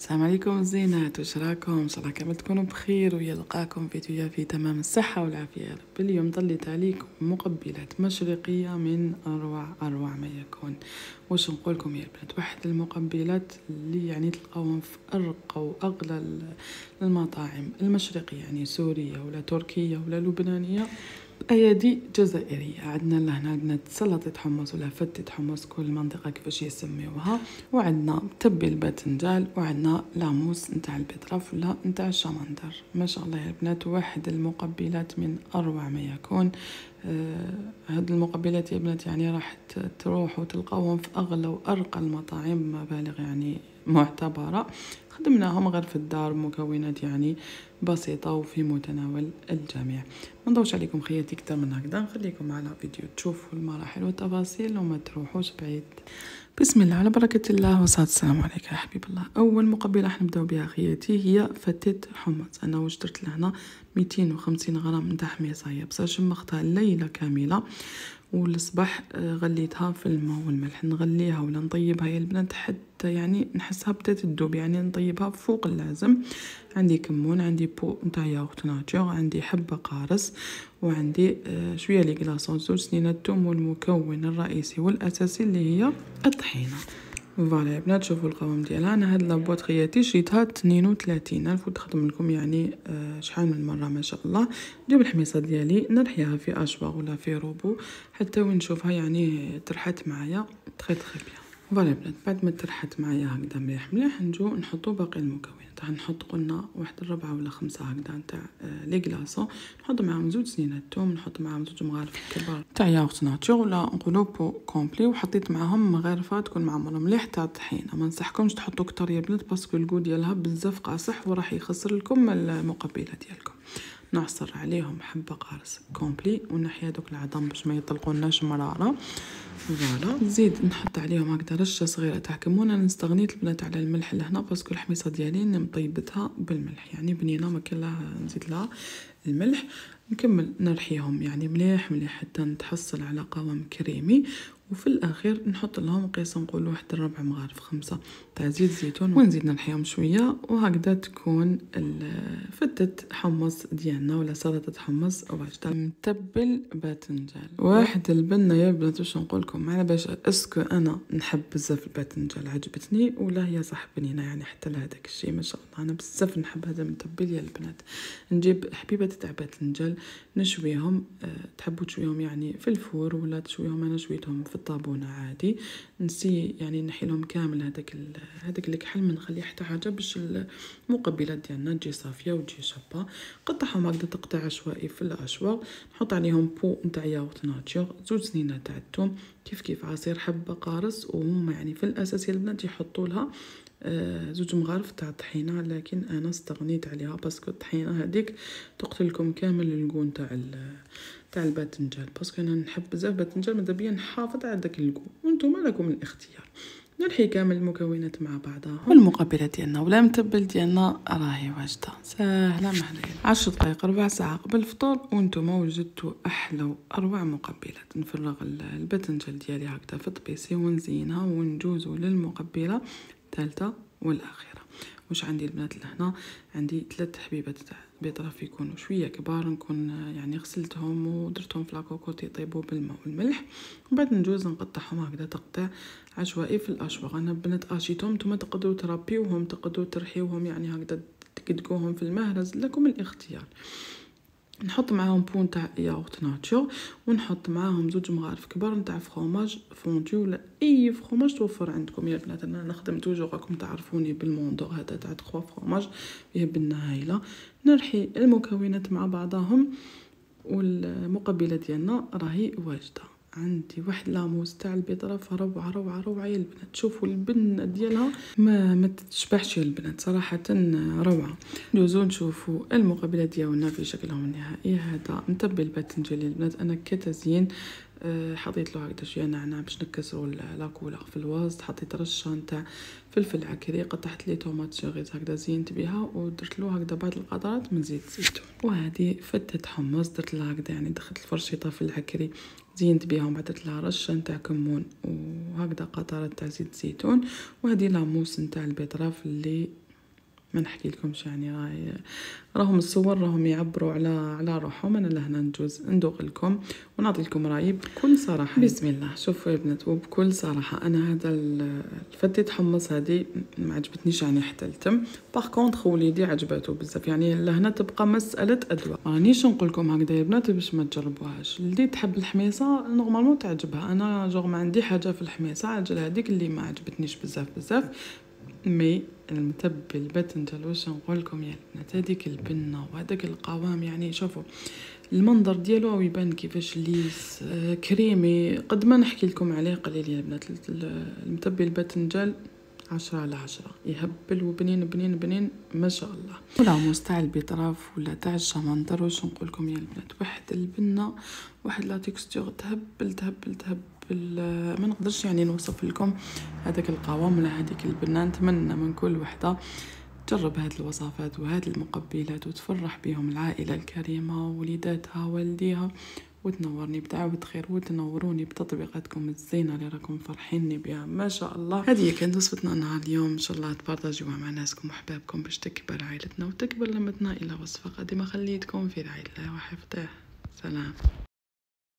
السلام عليكم الزينات، واش راكم؟ ان شاء الله كامل تكونوا بخير ويلقاكم فيديو في تمام الصحه والعافيه يا رب. اليوم ضليت عليكم مقبلات مشرقيه من اروع ما يكون. واش نقول لكم يا البنات، واحد المقبلات اللي يعني تلقاوهم في ارقى واغلى المطاعم المشرقيه، يعني سوريه ولا تركيه ولا لبنانيه، ايادي جزائريه. عندنا لهنا عندنا سلطه حمص ولا فتة حمص، كل منطقه كيفاش يسميوها، وعندنا تبي الباذنجان، وعندنا لاموس نتاع البيطرف ولا نتاع الشمندر. ما شاء الله يا البنات، واحد المقبلات من اروع ما يكون. هاد المقبلات يا بنات يعني راح تروحوا تلقاوهم في اغلى وارقى المطاعم، مبالغ يعني معتبره. خدمناهم غير في الدار، مكونات يعني بسيطة وفي متناول الجميع. ما نضوش عليكم خياتي اكثر من هكذا، نخليكم على فيديو تشوفوا المراحل والتفاصيل وما تروحوش بعيد. بسم الله على بركة الله والصلاة والسلام عليك يا حبيب الله. أول مقبلة راح نبداو بها خياتي هي فتة حمص. أنا واش درت لهنا 250 غرام نتاع حميصة، هي بصح شمختها ليلة كاملة، والصباح غليتها في الماء والملح. نغليها ولا نطيبها يا البنات حتى يعني نحسها بدات تذوب، يعني نطيبها فوق اللازم. عندي كمون، عندي بو نتاع ياغورت ناتور، عندي حبه قارص، وعندي شويه لي كلاصون، 2 سنينات توم، والمكون الرئيسي والاساسي اللي هي الطحينه. فوالا يا بنات، شوفوا القوام ديالها. انا هاد لابوط خياتي شريتها 32,000 وتخدم لكم يعني شحال من مره ما شاء الله. نجيب الحميصه ديالي نرحيها في اشواغ ولا في روبو حتى وين نشوفها يعني ترحت معايا تخي بيان. فوالا يا بنات، بعد ما ترحت معايا هكذا مليح مليح، نجو نحطو باقي المكونات. نحط قلنا واحد 4 ولا 5 هكذا نتاع لي كلاصون، نحط معاهم 2 سنينات توم، نحط معاهم 2 مغارف كبار تاع ياغورت ناتور ولا نقولو بو كومبلي، وحطيت معاهم مغارفه تكون معمره مليح تاع الطحينه. ما نصحكمش تحطوا كتر يا بنات باسكو الكو ديالها بزاف قاصح وراح يخسر لكم المقبله ديالكم. نعصر عليهم حبه قارص كومبلي ونحيا دوك العظم باش ما يطلقوناش مراره. فوالا، نزيد نحط عليهم هكذا رشه صغيره تاع كمون. انا استغنيت البنات على الملح لهنا باسكو الحميصه ديالي مطيبتها بالملح، يعني بنينه ما كان لها نزيد لها الملح. نكمل نرحيهم يعني مليح مليح حتى نتحصل على قوام كريمي، وفي الاخير نحط لهم قيس نقول واحد 4 مغارف 5 تاع زيت زيتون، ونزيد نرحيهم شويه، وهكذا تكون فتة حمص ديالنا ولا سلطه حمص واجده متبل باذنجان. واحد البنه يا بنات، واش نقول لكم على باش اسكو انا نحب بزاف الباذنجان، عجبتني ولا هي صح بنينه يعني حتى لهداك الشيء ما شاء الله. انا بزاف نحب هذا المتبل يا البنات. نجيب حبيبه تاع باذنجان نشويهم، تحبوا تشويهم يعني في الفور ولا تشويهم، انا شويتهم في الطابونه عادي. نسي يعني نحي لهم كامل هذاك الكحل، ما نخلي حتى حاجه باش المقبلات ديالنا تجي صافيه وتجي شابه. قطعهم هكذا تقطيع عشوائي في الاشواغ. نحط عليهم بو نتاع ياغورت ناتور، 2 سنينات تاع الثوم، كيف عصير حبه قارص، وهم يعني في الاساس البنات يحطوا لها 2 مغارف تاع الطحينه، لكن انا استغنيت عليها باسكو الطحينه هذيك تقتلكم كامل الجون تاع الباذنجان، باسكو انا نحب بزاف الباذنجان، ماذا بيا نحافظ على داك الجو، وانتم لكم الاختيار. نرحي كامل المكونات مع بعضها، والمقبلات ديالنا ولا متبل ديالنا راهي واجده ساهله محليه. 10 دقائق ربع ساعه قبل الفطور وانتم وجدتوا احلى واروع مقبلات. نفرغ الباذنجان ديالي هكذا في طبيسي ونزينها، ونجوزوا للمقبله الثالثه والاخيره. واش عندي البنات لهنا؟ عندي 3 حبيبات تاع بيطرف يكونوا شويه كبار، نكون يعني غسلتهم ودرتهم في لاكوكوط يطيبوا بالماء والملح، ومن بعد نجوز نقطعهم هكذا تقطيع عشوائي في الاشواغ. انا بنات اشيتهم، نتوما تقدروا تربيوهم، تقدروا ترحيوهم يعني هكذا تقدقوهم في المهرز، لكم الاختيار. نحط معاهم بو نتاع ياغورت ناتور، ونحط معاهم 2 مغارف كبار نتاع فروماج فوندو ولا اي فروماج توفر عندكم يا البنات. انا نخدم توجور راكم تعرفوني بالموندور هذا تاع 3 فروماج، فيه بنه هايله. نرحي المكونات مع بعضهم، والمقبله ديالنا راهي واجده. عندي واحد لاموس تاع البيطرف روعه روعه روعه يا البنات. شوفوا البنه ديالها ما تشبعش يا البنات صراحه، روعه. ندوزو نشوفوا المقبلات ديالنا في شكلهم النهائي. هذا متبل باذنجان يا البنات. انا كتزيين حطيت له هكذا شويه نعناع باش نكسروا لاكولا في الوسط، حطيت رشه نتاع فلفل عكري، قطعت لي طوماط شيريز هكذا زينت بها، ودرت له هكذا بعض القطرات من زيت الزيتون. وهذه فتة حمص درت لها هكذا يعني دخلت الفرشيطه في العكري زينت بها، وبعد درت لها رشه نتاع كمون وهكذا قطرات تاع زيت الزيتون. وهذه لاموس نتاع البيطراف اللي ما نحكي لكمش يعني راهم الصور راهم يعبروا على روحهم. انا لهنا نجوز ندوق لكم ونعطي لكم رايي بكل صراحه. بسم الله. شوفوا يا بنات وبكل صراحه انا هذا الفتة حمص هذه ما عجبتنيش يعني حتى التم. باغ كونطخ وليدي عجبته بزاف يعني لهنا تبقى مساله اذواق. رانيش نقول لكم هكذا يا بنات باش ما تجربوهاش. اللي تحب الحميصه نورمالمون تعجبها. انا جوغ ما عندي حاجه في الحميصه عجل هذيك اللي ما عجبتنيش بزاف مي المتبل البتنجان واش نقول لكم يا البنات هذيك البنه وهذاك القوام يعني شوفوا المنظر ديالو يبان كيفاش ليس كريمي. قد ما نحكي لكم عليه قليل يا البنات. المتبل البتنجان 10/10 يهبل وبنين بنين بنين ما شاء الله. ولا موس تاع البيطراف ولا تاع الشمندر واش نقول لكم يا البنات واحد البنه واحد لا تكستور تهبل ما نقدرش يعني نوصف لكم هذاك القوام ولا هذيك البنه. نتمنى من كل وحده تجرب هذه الوصفات وهذه المقبلات وتفرح بهم العائله الكريمه ووليداتها والديها وتنورني بدعوة خير وتنوروني بتطبيقاتكم الزينة اللي راكم فرحيني بها ما شاء الله. هذه كانت وصفتنا نهار اليوم. ان شاء الله تبارطاجوها مع ناسكم وحبابكم باش تكبر عائلتنا وتكبر لمتنا الى وصفة قادمة. خليتكم في رعاية الله وحفظه. سلام.